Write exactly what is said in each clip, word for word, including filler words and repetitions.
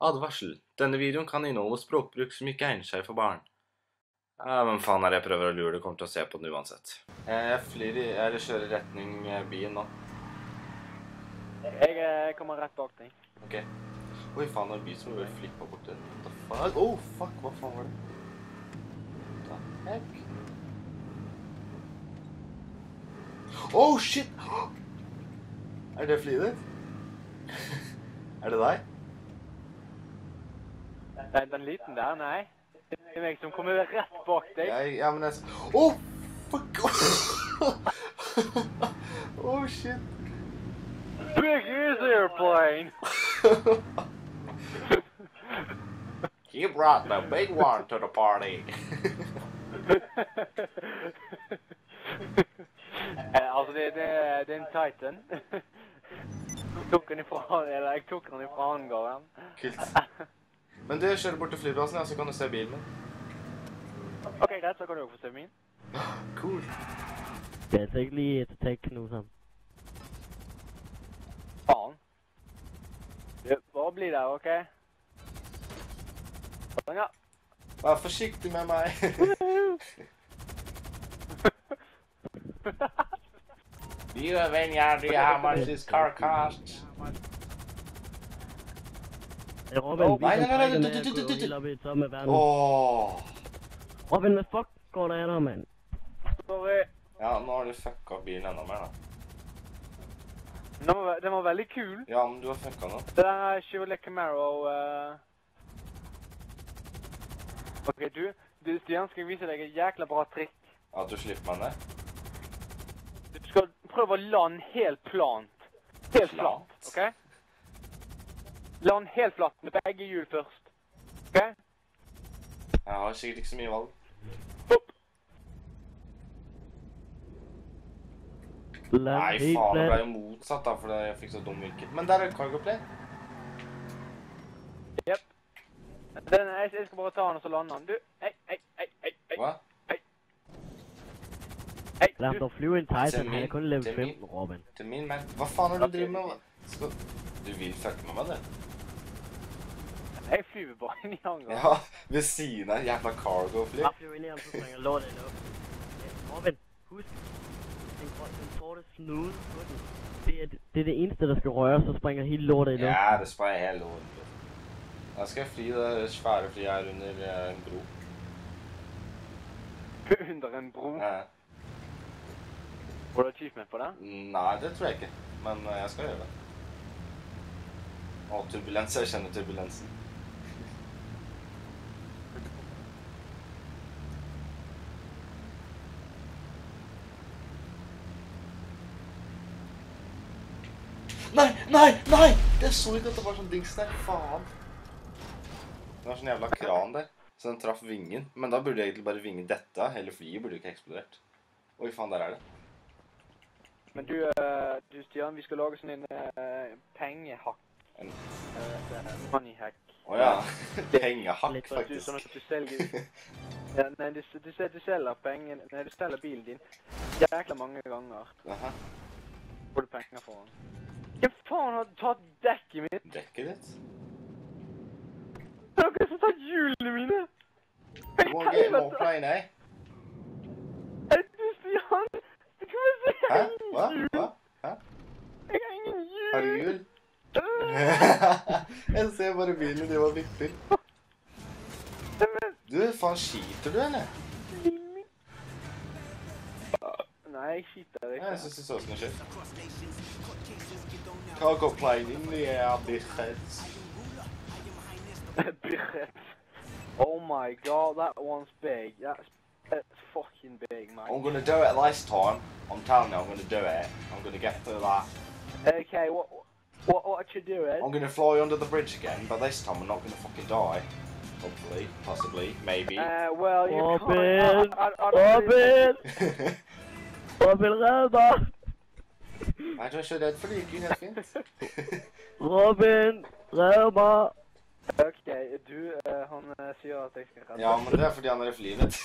Advarsel. Denne videoen kan inneholde språkbruk som ikke egner seg for barn. Ja, men faen er det jeg prøver å lure, du kommer til å se på den uansett. Jeg flyr i, eller kjører retning byen nå. Jeg kommer rett bak deg. Ok. Oi, faen, det er en by som er bare flippet bort det. What the fuck? Oh, fuck, hva faen var det? What the heck? Oh, shit! Er det flyet ditt? Er det deg? Nei, den liten der, nei. Det er meg som kommer rett bak deg. Ja, ja men jeg... Oh, fuck! Oh, shit! Big is airplane! You brought the big one to the party! Altså, det, det, det er en Titan. Jeg tok den ifra, eller jeg tok den ifra hangaren. Kult. Men du, kjører bort til flyplassen, ja, så kan du se bilen min. Ok, greit, så kan du også få se min. Cool. Det er ikke lige til tech nu, sånn. Faen. Du, bare bli der, ok? Sånn, ja. Vær forsiktig med meg. Do you have any idea how much this car costs? Robin, Oh, vi nei, kan nei, nei, trække du, med du, du, du, at du, gå du. helt op i toppen af verden. Åh. Robin, hvad fuck går der af dig, mand? Sorry. Ja, nå har du fucka bilen enda mer da. Den var, den var veldig kul. Ja, men du har fucka nå. Det der er Chevrolet Camaro, uh... Ok, du, du, Stian, skal jeg vise deg et jækla bra trikk. At du slipper meg ned. Du skal prøve å lande helt plant. Helt flatt, ok? Land helt flatt med begge hjul først. Ok? Jeg har sikkert ikke så mye valg. Hopp! Nei, faen, det ble jo motsatt da, fordi jeg fikk så dum vinkel. Men der er cargo plane. Jep. Den, jeg, jeg skal bare ta den og så lande den. Du, hei, hei, hei, hei, hei. Hva? Hei. Hei, Lad du. dig flyve en Titan, Til han er min- kun level til min- femten, Robin. Til min mann. Hva faen er det du driver med? Hva? Skal... Du vil fucke med meg, det? Jeg flyver bare inn i hangaren. Ja, ved siden av jævla cargo-fly. Bare flyve ind i ham, så springer lortet i luft. Ja, Robin, husk, den, grøn- den sorte snude på den. Det er, det er det eneste, der skal røre, så springer hele lortet i luft. Ja, det sprenger helt rundt. Da skal jeg fly det svære flyet her under eh, en bro. Under en bro. Ja. Får du achievement på det? Nei, det tror jeg ikke. Men eh, jeg skal gjøre det. Å, turbulens. Jeg kjenner turbulensen. Nei, nei, nei! Jeg så ikke at det var sånn dings der. Faen. Det var sånn jævla kran der. Så den traff vingen. Men da burde jeg egentlig bare vinge dette. Hele flyet burde ikke eksplodert. Oi, faen, der er det. Men du, uh, du Stian, vi skal lage sånn en uh, pengehakk. En... Uh, moneyhack. Åja, pengehakk Litt for at du, sånn faktisk. at du selger... Ja, nei, du, du, du, du selger pengen... Nei, du selger bilen din jækla mange ganger. Aha. Får du penger for den. Hvem faen har tatt dekket mitt? Dekket ditt? Det er noen som har tatt hjulene mine! Du må get more plane, eh? Er det du, Stian? Du kan vel se, jeg Hæ? har ingen Hva? hjul! Hva? Hæ? Jeg har ingen hjul! Har du hjul? Jeg ser bare bilen de var vipper. Du, faen, skiter du, eller? Nei, jeg skiter Ja, ikke. jeg synes det så sånn skjønt. Cargo plane in the air, bitches. Birret. Oh my god, that one's big. That's, that's fucking big, man. I'm gonna do it this time. I'm telling you, I'm gonna do it. I'm gonna get through that. Okay, what, what, what you doing? I'm gonna fly under the bridge again, but this time I'm not gonna fucking die. Hopefully, possibly, maybe. Uh, well, you Robin! can't. I, I, I don't really- Robin! Robin, red mig! Nei, du er så redd for det, gikk jo helt fint. Robin, red mig! Ok, du, uh, han uh, sier at jeg skal redde. Ja, men det er fordi han er i flyet.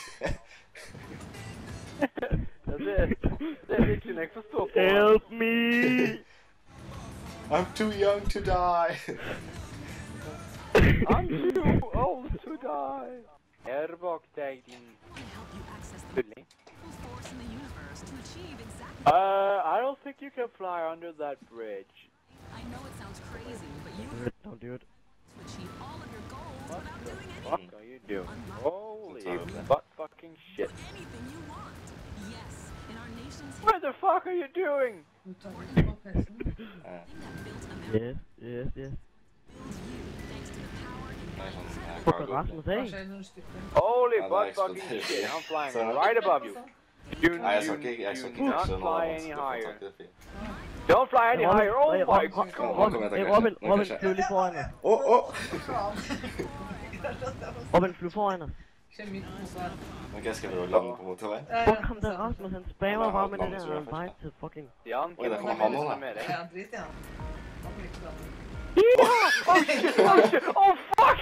Ja, det, det er virkelig jeg forstår på. Help me! I'm too young to die. I'm too old to die. Jeg er bak deg, din bulling. Uh, I don't think you can fly under that bridge. I know it sounds crazy, but you Do it, don't do it. to achieve all of your goals What without the doing fuck anything. are you doing? Holy Totally. butt fucking shit. Anything you want. Yes, in our nation's What the fuck are you doing? Du tar ikke på pressen. Eh, that built America Yes, yes, yes. builds you thanks to the power in det er sånn, jeg Fuck klarer what å gå. Rasmus Hva saying. skjer når du styrter? Holy Ja, det butt eksploderer. fucking shit. I'm flying Så- right above you. Do, Nei, jeg skal do- ikke, jeg skal do ikke not pushe noe fly vanskelig any for å få higher. tak i det flyet. Don't fly any Robin, higher. Oh hey, my Robin, god. Kom, Robin, kom, jeg hey, tar Robin, kanskje. Nå Robin, kanskje. flyv lige foran os. Åh, åh! Robin, flyv foran os. Kjemikk motorvei. Ok, skal vi prøve å lande på motorveien? Ja, Fuck ja, ham der, sant. Rasmus, han spammer Ja, bare med det landet der tror jeg først, invite til fucking... Jan, Oi, hvem der er kommer det han som nå, er da. med deg? Ja, drit i han. Han blir ikke bra. Oh shit, oh shit, oh fuck!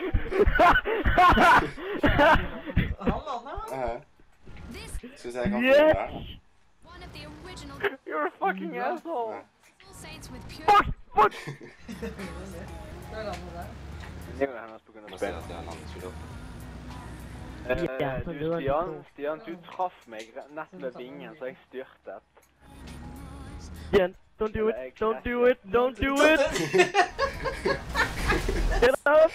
Han lander, han. Eh, This Skal vi se, jeg kan få det her. one of the original You're a fucking asshole. saints with pure Fuck, fuck! Der lander der. Det går hennes på grunn av Bare se spill. at jeg har landet så godt. Ja, Eh, så du, videre, Stian, så. Stian, du traff meg nett ved vingen, så jeg styrtet. Jan, don't do it, don't do it, don't do it! Get up!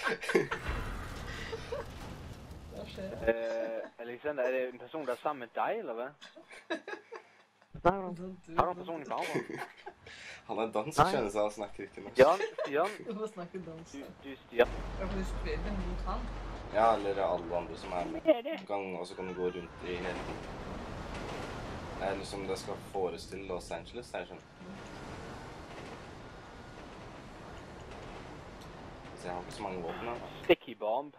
Hva skjer? Eh, Alexander, er det en person der er sammen med deg, eller hva? Snakker du om? Har du en person i banen? Han er dansk, Nei. skjønner seg, han snakker ikke norsk. Stian, Stian, Du får snakke dans. du, du Stian. Ja, for du spiller mot han. Ja, eller alle andre som er med. Du kan, og så kan du gå rundt i hele tiden. Det er liksom det skal forestille Los Angeles, det er sånn. Så jeg har ikke så mange våpen her. Sticky bomb.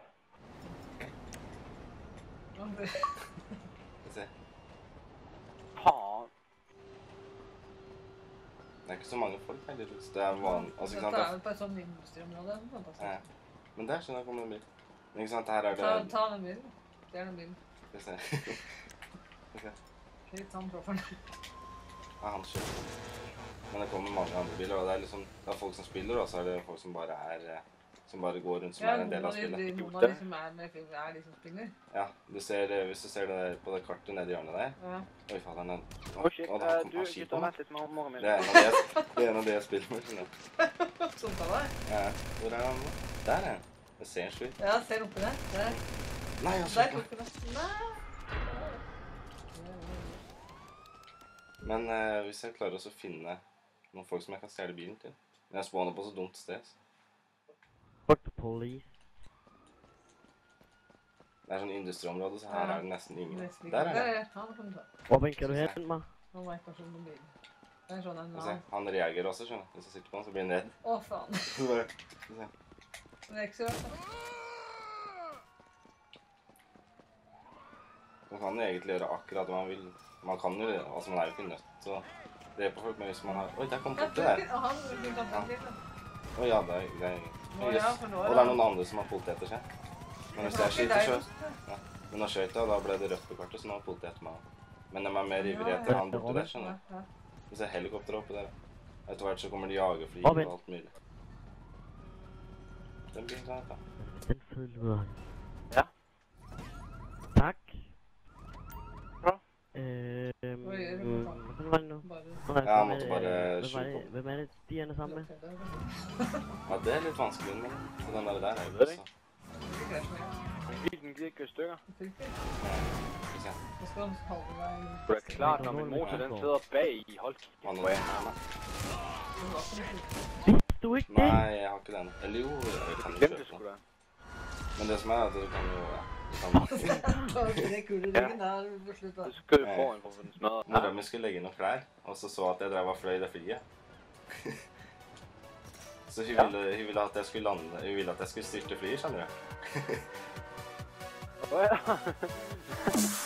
Han blir- Skal vi se. Faen. Det er ikke så mange folk her, litt. Det er vanlig, altså ikke sant? Dette Det er jo på et sånt industriområde. er, Fantastisk. ja. Men der skjønner jeg kommer en bil. Men ikke sant, her er Ta, det... ta den bilen. Det er den bilen. Skal vi se. Skal vi se. Hit han profferen. Ja, han kjører. Men det kommer mange andre biler, og det er liksom, det er folk som spiller, og så er det folk som bare er, eh, som bare går rundt som Ja, er en del noen av av de, spillet. de, noen av de som er med i filmen, er de som spiller. Ja, du ser, eh, hvis du ser det der på det kartet nede i hjørnet der. Ja. Oi, faen, den er... Å shit, Å, det eh, kom du, av skip gutter, på meg. vent litt med moren min. Det er en av de jeg, det er en av de jeg spiller med, skjønner du. Sånn tar det. Ja, hvor er han nå? Der er han. Jeg ser en skyld. Ja, ser oppi der. Der. Nei, jeg Der skjønner. tok du det. Nei. Men eh, hvis jeg klarer også å finne noen folk som jeg kan stjele bilen til. Men jeg spawner på så dumt sted. Fuck the police. Det er sånn industriområde, så her er det nesten ingen. Nesten Der ikke. er Der han. er han. Kan du ta. Robin, kan du hente mig? Han vet kanskje om bilen. Det er sånn en Skal vi se. annen. Han reagerer også, skjønner du. Hvis jeg sitter på han, så blir han redd. Å, faen. Så bare, skal vi se. Det er ikke så rart. Man kan jo egentlig gjøre akkurat hva man vil. Man kan jo, altså man er jo ikke nødt til å drepe folk, men hvis man har... Oi, der kom Ja, politiet der. frøken, og han vil ta den bilen. Å ja, det er... Det er Nå, yes. ja, for nå er Og det er noen andre som har politi etter seg. Men hvis jeg skyter, så... Ja. Men nå skjøt jeg, og da ble det rødt på kartet, så nå har politi etter meg. Men de er mer ivrige etter han borte der, skjønner du. Ja, Hvis jeg helikopter oppe der. Etter hvert så kommer de jagerfly Robin. og alt mulig. Den bilen kan jeg ta. Den fede lyder. Ja. Tak. Bra. Øhm, Hvad er det for en hvad var det nu? bare... Nå, Ja, han hvem er måtte det- bare hvem var skyde det- på. Hvem er det, Stian er sammen med? Ja, det er litt vanskelig, men den der der er jo Det er også. Det krasjer med. Bilen gikk i stykker. Det funker. Skal vi se. Så skal han holde deg... Det er klart når min motor den sidder bag i holdkikken Han på er en. med meg. Vidste du ikke det? Nei, jeg har ikke den. Eller jo, jeg kan jo Glemte kjøpe skulle den. det. Men det som er at du kan jo... Ja, du kan... Det er kul i ryggen der på slutt da. Du skal jo få en for den Mora smadret. mi skulle legge inn noen klær, og så så at jeg drev og fløy det flyet. Så hun Ja. ville, hun ville at jeg skulle lande, hun ville at jeg skulle styrte flyet, skjønner du? Å ja.